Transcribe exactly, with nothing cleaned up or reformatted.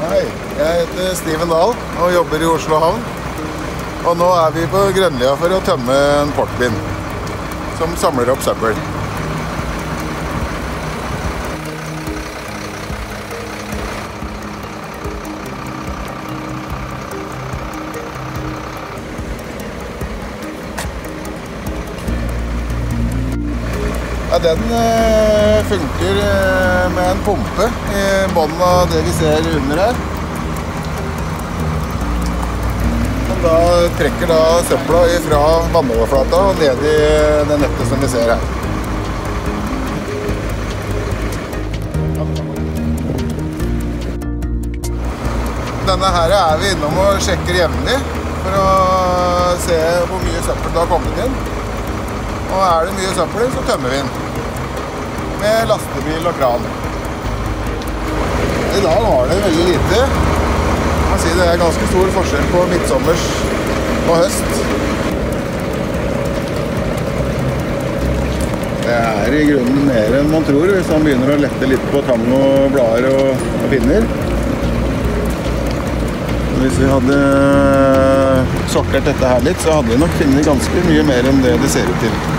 Hei, jeg heter Steven Dahl og jobber i Oslo Havn. Og nå er vi på Grønlia for å tømme en portbind som samler opp søppel. Ja, den øh, funker øh, med en pumpe i bunnen av det vi ser under her. Som da trekker da søpla fra vannoverflata og ned i det nettet som vi ser her. Denne her er vi innom og sjekker jevnlig for å se hvor mye søppel det har kommet inn. Og er det mye søppel, så tømmer vi den med lastebil og kran. I dag var det veldig lite. Jeg må si det er ganske stor forskjell på midtsommers og høst. Det er i grunnen mer enn man tror hvis man begynner å lette litt på tang og blader og, og pinner. Hvis vi hadde sortert dette her litt, så hadde vi nok funnet ganske mye mer enn det det ser ut til.